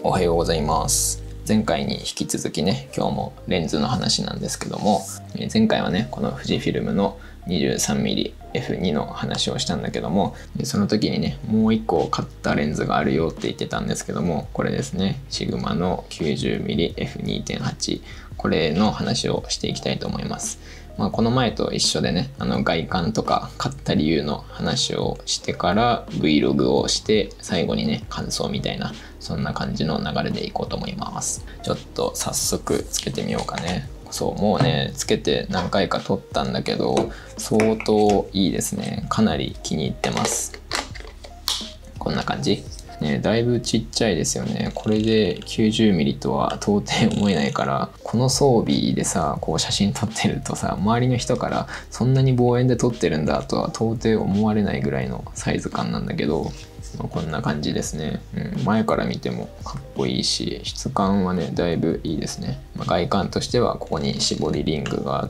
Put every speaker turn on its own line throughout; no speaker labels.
おはようございます。前回に引き続きね、今日もレンズの話なんですけども、前回はね、この富士フィルムの 23mmF2 の話をしたんだけども、その時にね、もう一個買ったレンズがあるよって言ってたんですけども、これですね、シグマの 90mmF2.8、これの話をしていきたいと思います。この前と一緒でね、外観とか買った理由の話をしてから Vlog をして最後にね、感想みたいな、そんな感じの流れでいこうと思います。ちょっと早速つけてみようかね。そう、もうね、つけて何回か撮ったんだけど、相当いいですね。かなり気に入ってます。こんな感じ。ね、だいぶちっちゃいですよね。これで 90mm とは到底思えないから、この装備でさ、こう写真撮ってるとさ、周りの人からそんなに望遠で撮ってるんだとは到底思われないぐらいのサイズ感なんだけど、こんな感じですね。前から見てもかっこいいし、質感はね、だいぶいいですね。外観としてはここに絞りリングがあって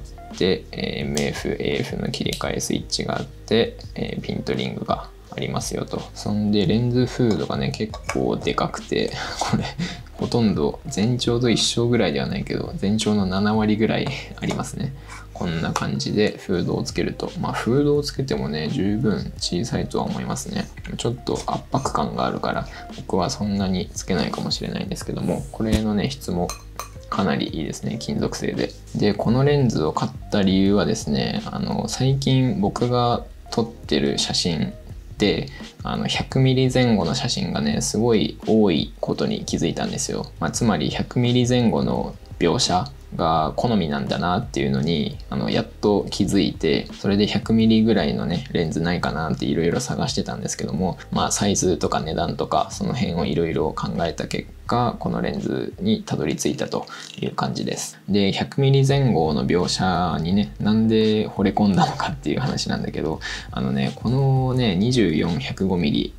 、MF、AF の切り替えスイッチがあって、ピントリングがありますよと。そんでレンズフードがね結構でかくて、これほとんど全長と一緒ぐらいではないけど全長の7割ぐらいありますね。こんな感じでフードをつけると、フードをつけてもね十分小さいとは思いますね。ちょっと圧迫感があるから僕はそんなにつけないかもしれないんですけども、これのね質もかなりいいですね。金属製で。でこのレンズを買った理由はですね、最近僕が撮ってる写真で100ミリ前後の写真がねすごい多いことに気づいたんですよ。つまり100ミリ前後の描写が好みなんだなっていうのにやっと気づいて、それで100ミリぐらいのねレンズないかなっていろいろ探してたんですけども、サイズとか値段とかその辺をいろいろ考えた結果、このレンズにたどり着いたという感じです。で100ミリ前後の描写にねなんで惚れ込んだのかっていう話なんだけど、このね24-105ミリ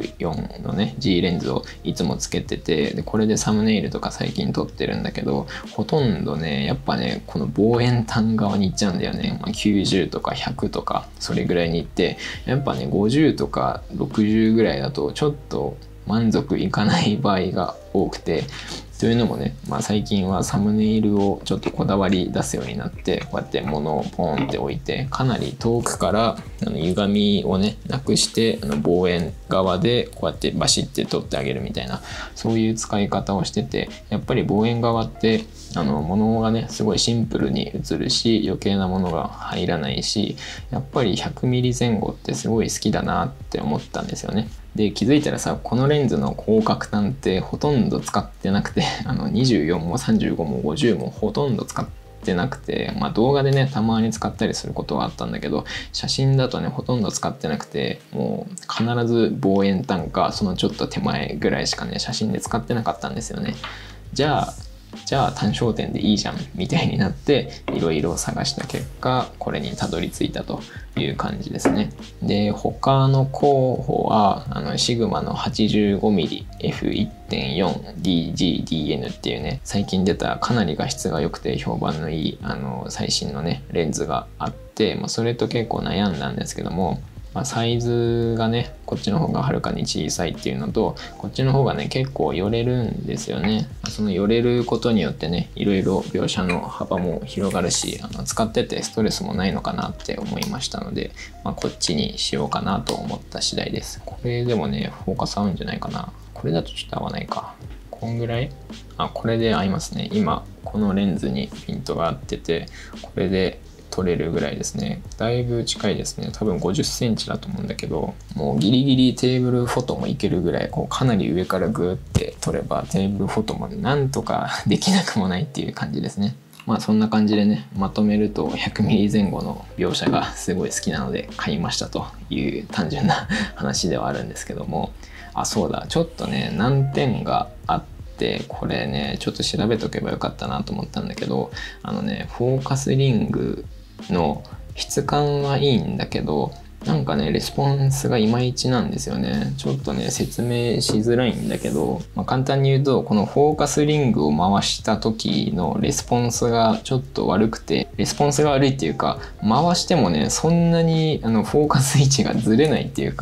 F4 のね G レンズをいつもつけてて、でこれでサムネイルとか最近撮ってるんだけど、ほとんどねやっぱねこの望遠端側に行っちゃうんだよね。90とか100とかそれぐらいに行って、やっぱね50とか60ぐらいだとちょっと満足いかない場合が多くて、というのもね、最近はサムネイルをちょっとこだわり出すようになって、こうやって物をポンって置いて、かなり遠くから歪みをねなくして望遠側でこうやってバシッて撮ってあげるみたいな、そういう使い方をしてて、やっぱり望遠側って物がねすごいシンプルに映るし、余計なものが入らないし、やっぱり100ミリ前後ってすごい好きだなって思ったんですよね。で気づいたらさ、このレンズの広角端ってほとんど使ってなくて、24も35も50もほとんど使ってなくて、動画でねたまに使ったりすることはあったんだけど、写真だとねほとんど使ってなくて、もう必ず望遠端かそのちょっと手前ぐらいしかね写真で使ってなかったんですよね。じゃあ単焦点でいいじゃんみたいになっていろいろ探した結果、これにたどり着いたという感じですね。で他の候補はシグマの 85mmF1.4DGDN っていうね、最近出たかなり画質が良くて評判のいい最新のねレンズがあって、それと結構悩んだんですけども、サイズがねこっちの方がはるかに小さいっていうのと、こっちの方がね結構寄れるんですよね。その寄れることによってねいろいろ描写の幅も広がるし、使っててストレスもないのかなって思いましたので、こっちにしようかなと思った次第です。これでもねフォーカス合うんじゃないかな。これだとちょっと合わないか。こんぐらい？これで合いますね。今このレンズにピントが合ってて、これで取れるぐらいですね。だいぶ近いですね。多分50センチだと思うんだけど、もうギリギリテーブルフォトもいけるぐらい、かなり上からグーって取ればテーブルフォトもなんとかできなくもないっていう感じですね。そんな感じでね、まとめると100ミリ前後の描写がすごい好きなので買いましたという単純な話ではあるんですけども、そうだ、ちょっとね難点があって、これねちょっと調べとけばよかったなと思ったんだけど、フォーカスリングの質感はいいんだけど、なんかねレスポンスがいまいちなんですよね。ちょっとね説明しづらいんだけど、簡単に言うと、このフォーカスリングを回した時のレスポンスがちょっと悪くて、レスポンスが悪いっていうか、回してもねそんなにフォーカス位置がずれないっていうか、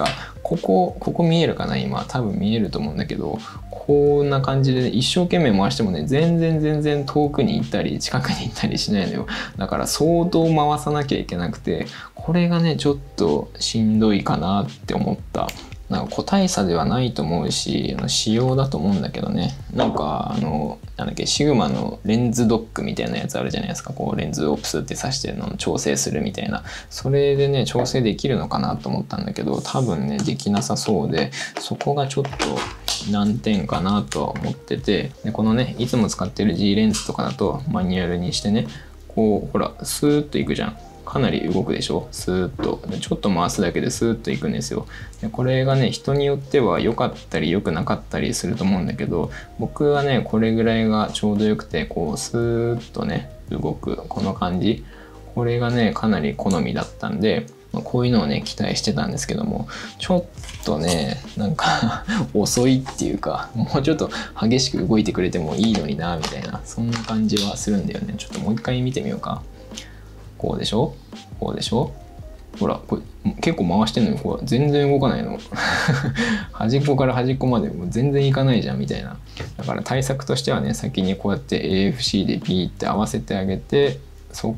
こ見えるかな、今多分見えると思うんだけど、こんな感じで一生懸命回してもね、全然遠くに行ったり近くに行ったりしないのよ。だから相当回さなきゃいけなくて、これがねちょっとしんどいかなって思った。なんか個体差ではないと思うし、仕様だと思うんだけどね。なんかなんだっけ、シグマのレンズドックみたいなやつあるじゃないですか。こうレンズをプスって挿してるのを調整するみたいな、それでね調整できるのかなと思ったんだけど、多分ねできなさそうで、そこがちょっと難点かなとは思ってて、でこのねいつも使ってる G レンズとかだとマニュアルにしてね、こうほらスーッといくじゃん。かなり動くでしょ、スーッと。でちょっと回すだけでスーッといくんですよ。でこれがね人によっては良かったり良くなかったりすると思うんだけど、僕はねこれぐらいがちょうどよくて、こうスーッとね動くこの感じ、これがねかなり好みだったんで、こういうのをね期待してたんですけども、ちょっとねなんか遅いっていうか、もうちょっと激しく動いてくれてもいいのになみたいな、そんな感じはするんだよね。ちょっともう一回見てみようか。こうでしょ、こうでしょ、ほらこれ結構回してんのに、これ全然動かないの端っこから端っこまでもう全然いかないじゃんみたいな。だから対策としてはね、先にこうやって AFC でピーって合わせてあげて、そっ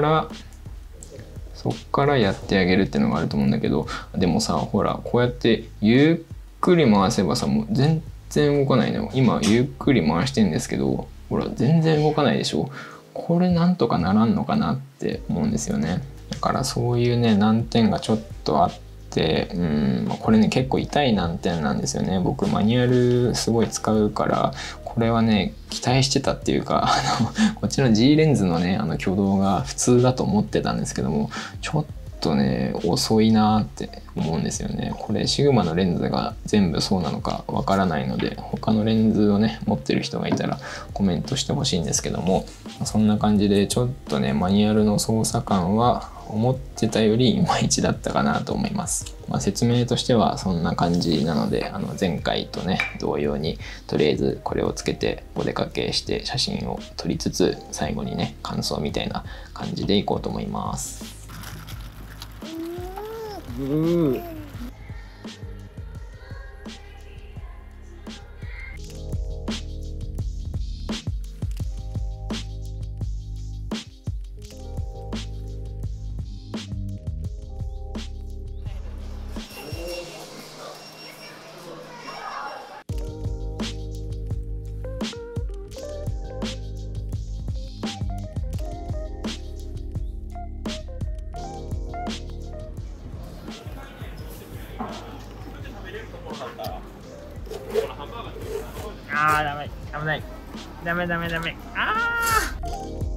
からやってあげるっていうのがあると思うんだけど、でもさほらこうやってゆっくり回せばさ、もう全然動かないのよ。今ゆっくり回してんですけど、ほら全然動かないでしょ。これなんとかならんのかなって思うんですよね。だからそういうね難点がちょっとあって、これね結構痛い難点なんですよね。僕マニュアルすごい使うから、これはね期待してたっていうか、こっちの G レンズのね挙動が普通だと思ってたんですけども、ちょっとね遅いなって思うんですよね。これシグマのレンズが全部そうなのかわからないので、他のレンズをね持ってる人がいたらコメントしてほしいんですけども、そんな感じでちょっとねマニュアルの操作感は思ってたよりいまいちだったかなと思います。説明としてはそんな感じなので、前回とね同様にとりあえずこれをつけてお出かけして写真を撮りつつ、最後にね感想みたいな感じでいこうと思います。
あー、ダメ、危ない。ダメ。あー。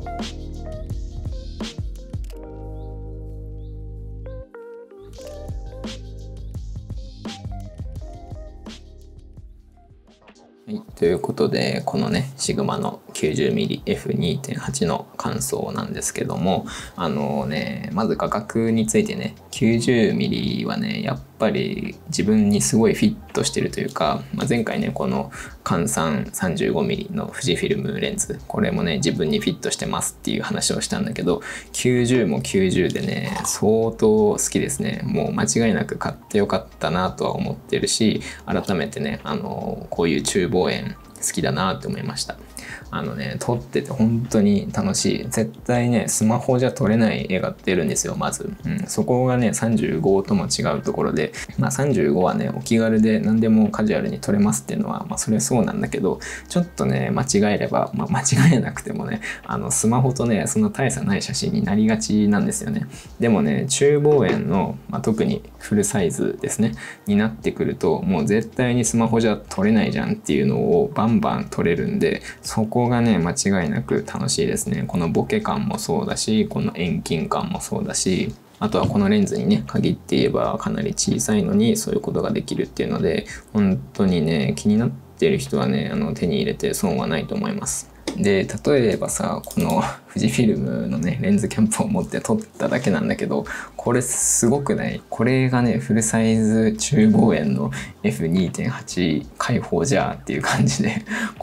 はい、ということでこのねシグマの 90mmF2.8 の感想なんですけども、まず価格についてね、 90mm はねやっぱり自分にすごいフィットしてるというか、前回ねこの換算 35mm の富士フィルムレンズ、これもね自分にフィットしてますっていう話をしたんだけど、90も90でね相当好きですね。もう間違いなく買ってよかったなとは思ってるし、改めてねこういう中望遠好きだなって思いました。撮ってて本当に楽しい。絶対ねスマホじゃ撮れない絵が出るんですよ、まず。そこがね35とも違うところで、35はねお気軽で何でもカジュアルに撮れますっていうのはそれそうなんだけど、ちょっとね間違えれば、間違えなくてもねスマホとねそんな大差ない写真になりがちなんですよね。でもね中望遠の、特にフルサイズですねになってくると、もう絶対にスマホじゃ撮れないじゃんっていうのをバンバン撮れるんで、そこがね間違いなく楽しいですね。このボケ感もそうだし、この遠近感もそうだし、あとはこのレンズにね限って言えばかなり小さいのにそういうことができるっていうので、本当にね気になってる人はね手に入れて損はないと思います。で例えばさ、この富士フィルムのねレンズキャップを持って撮っただけなんだけど、これすごくない？これがねフルサイズ中望遠の F2.8 開放じゃーっていう感じで、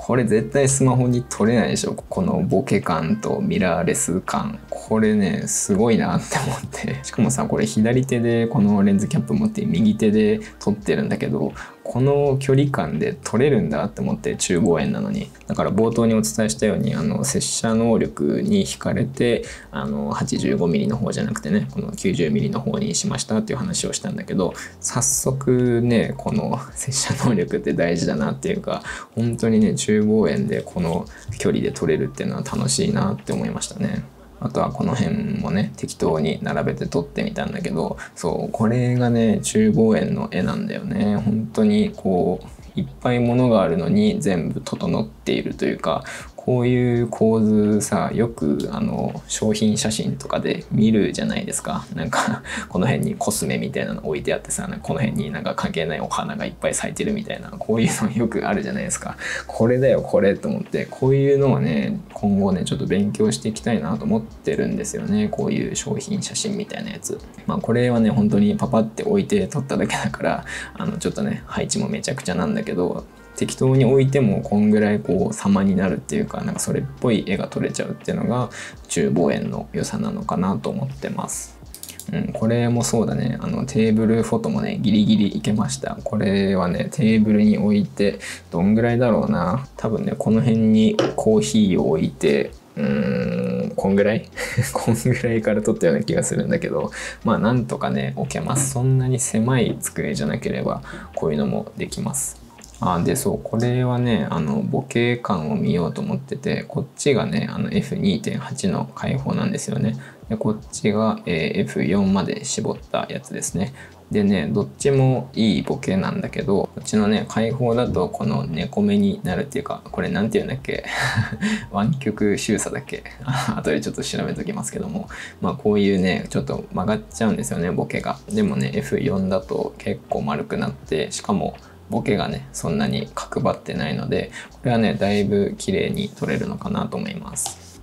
これ絶対スマホに撮れないでしょ。このボケ感とミラーレス感。これね、すごいなって思って。しかもさ、これ左手でこのレンズキャップ持って右手で撮ってるんだけど、この距離感で撮れるんだって思って、中望遠なのに。だから冒頭にお伝えしたように、接写能力に惹かれて、85mm の方じゃなくてね、この 90mm の方にしましたっていう話をしたんだけど、早速ね、この接写能力って大事だなっていうか、本当にね、中望遠でこの距離で撮れるっていうのは楽しいなって思いましたね。あとはこの辺もね、適当に並べて撮ってみたんだけど、そう、これがね、中望遠の絵なんだよね。本当にこう、いっぱいものがあるのに全部整っているというか、こういう構図さ、よく商品写真とかで見るじゃないですか。なんかこの辺にコスメみたいなの置いてあってさ、この辺になんか関係ないお花がいっぱい咲いてるみたいな、こういうのよくあるじゃないですか。これだよこれと思って、こういうのをね、今後ねちょっと勉強していきたいなと思ってるんですよね。こういう商品写真みたいなやつ。まあこれはね本当にパパって置いて撮っただけだから、ちょっとね配置もめちゃくちゃなんだけど、適当に置いてもこんぐらいこう様になるっていうか、なんかそれっぽい絵が撮れちゃうっていうのが中望遠の良さなのかなと思ってます。これもそうだね。テーブルフォトもねギリギリいけました。これはねテーブルに置いてどんぐらいだろうな、多分ねこの辺にコーヒーを置いてこんぐらいこんぐらいから撮ったような気がするんだけど、まあなんとかね置けます。そんなに狭い机じゃなければこういうのもできます。でそう、これはねボケ感を見ようと思ってて、こっちがねF2.8 の開放なんですよね。でこっちが、F4 まで絞ったやつですね。でねどっちもいいボケなんだけど、こっちのね開放だとこの猫目になるっていうか、これなんていうんだっけ湾曲収差だっけ後でちょっと調べときますけども、まあこういうねちょっと曲がっちゃうんですよねボケが。でもね F4 だと結構丸くなって、しかもボケがねそんなに角張ってないので、これはねだいぶ綺麗に撮れるのかなと思います。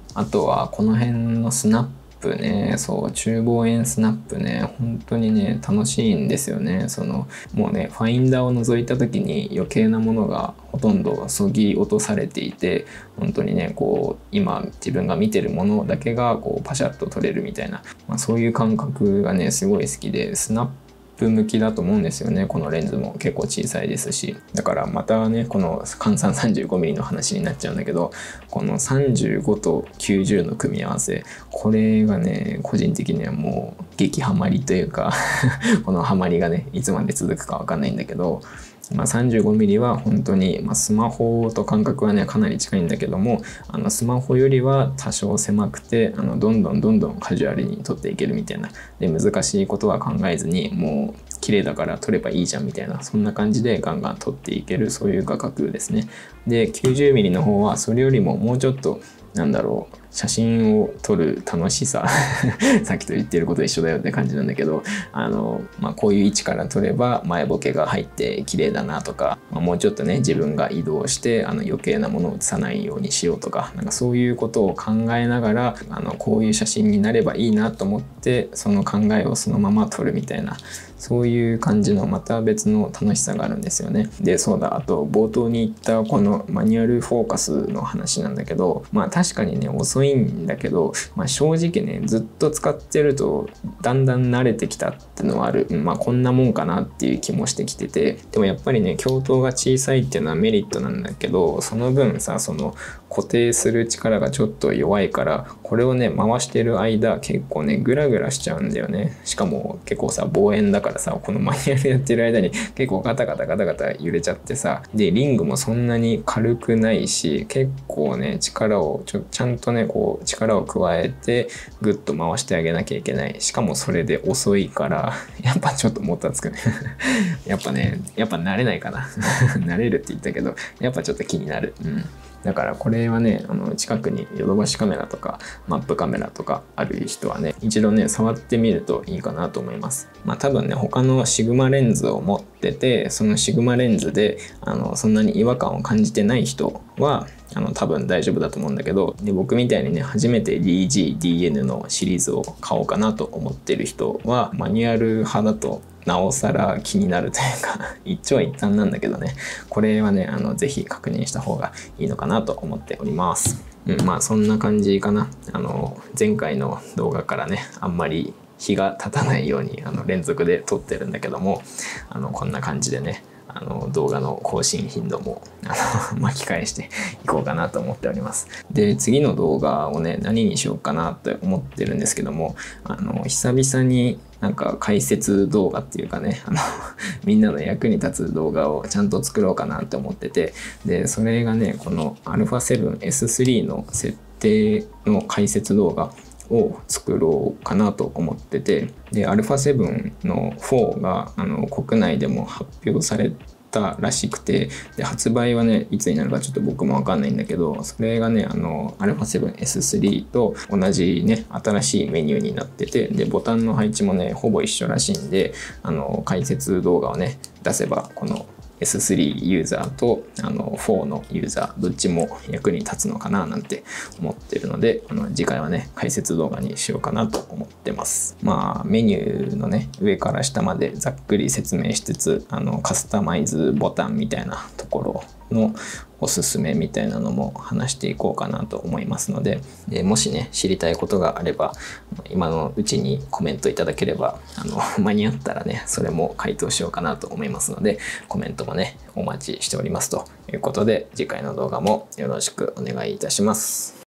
あとはこの辺のスナップね、そう中望遠スナップね本当にね楽しいんですよね。もうねファインダーを覗いた時に余計なものがほとんどそぎ落とされていて、本当にねこう今自分が見てるものだけがこうパシャッと撮れるみたいな、そういう感覚がねすごい好きで、スナップ向きだと思うんですよね。このレンズも結構小さいですし、だからまたねこの換算 35mm の話になっちゃうんだけど、この35と90の組み合わせ、これがね個人的にはもう激ハマりというかこのハマりがねいつまで続くかわかんないんだけど、35mm は本当に、スマホと感覚はねかなり近いんだけども、スマホよりは多少狭くてどんどんカジュアルに撮っていけるみたいな、で難しいことは考えずにもう綺麗だから撮ればいいじゃんみたいな、そんな感じでガンガン撮っていける、そういう画角ですね。で 90mm の方はそれよりももうちょっと写真を撮る楽しささっきと言ってること一緒だよって感じなんだけど、こういう位置から撮れば前ボケが入って綺麗だなとか、もうちょっとね自分が移動して余計なものを映さないようにしようとか、なんかそういうことを考えながらこういう写真になればいいなと思って、その考えをそのまま撮るみたいな、そういう感じのまた別の楽しさがあるんですよね。でそうだ、あと冒頭に言ったこのマニュアルフォーカスの話なんだけど、確かにね遅いんだけど、正直ねずっと使ってるとだんだん慣れてきたってのはある。こんなもんかなっていう気もしてきてて、でもやっぱりね鏡頭が小さいっていうのはメリットなんだけど、その分さ固定する力がちょっと弱いから、これをね回してる間結構ねグラグラしちゃうんだよね。しかも結構さ望遠だからさ、このマニュアルやってる間に結構ガタガタ揺れちゃってさ、でリングもそんなに軽くないし、結構ね力をちゃんとねこう力を加えてグッと回してあげなきゃいけない。しかもそれで遅いからやっぱちょっともたつくねやっぱ慣れないかな慣れるって言ったけどやっぱちょっと気になる。だからこれはね近くにヨドバシカメラとかマップカメラとかある人はね一度ね触ってみるといいかなと思います。多分ね他のシグマレンズを持ってて、そのシグマレンズでそんなに違和感を感じてない人は多分大丈夫だと思うんだけど、で僕みたいにね初めて DG、DN のシリーズを買おうかなと思ってる人はマニュアル派だとなおさら気になるというか一長一短なんだけどね、これはね是非確認した方がいいのかなと思っております。まあそんな感じかな。前回の動画からねあんまり日が経たないように連続で撮ってるんだけども、こんな感じでね動画の更新頻度も巻き返していこうかなと思っております。で次の動画をね何にしようかなって思ってるんですけども、久々になんか解説動画っていうかねみんなの役に立つ動画をちゃんと作ろうかなって思ってて、でそれがねこの α7S3 の設定の解説動画を作ろうかなと思ってて、で α7 の4が国内でも発表されたらしくて、で発売はねいつになるかちょっと僕も分かんないんだけど、それがねα7S3 と同じね新しいメニューになってて、でボタンの配置もねほぼ一緒らしいんで、解説動画をね出せばこのS3 ユーザーと4のユーザーどっちも役に立つのかななんて思ってるので、次回はね解説動画にしようかなと思ってます。まあメニューのね上から下までざっくり説明しつつカスタマイズボタンみたいなところのおすすめみたいなのも話していこうかなと思いますので、もしね知りたいことがあれば今のうちにコメントいただければ間に合ったらねそれも回答しようかなと思いますので、コメントもねお待ちしておりますということで、次回の動画もよろしくお願いいたします。